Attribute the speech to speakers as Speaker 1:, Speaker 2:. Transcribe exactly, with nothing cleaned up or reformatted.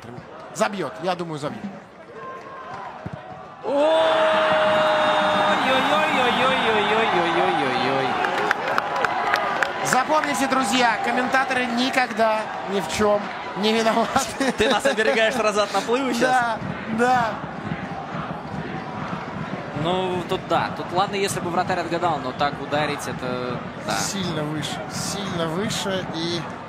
Speaker 1: Забьет, я думаю, забьет.
Speaker 2: Ой-ой-ой-ой-ой-ой-ой-ой-ой-ой-ой.
Speaker 1: Запомните, друзья, комментаторы никогда ни в чем не виноваты.
Speaker 2: Ты нас оберегаешь назад на плыву сейчас?
Speaker 1: Да, да.
Speaker 2: Ну, тут да. Тут ладно, если бы вратарь отгадал, но так ударить это... Да.
Speaker 1: Сильно выше. Сильно выше и...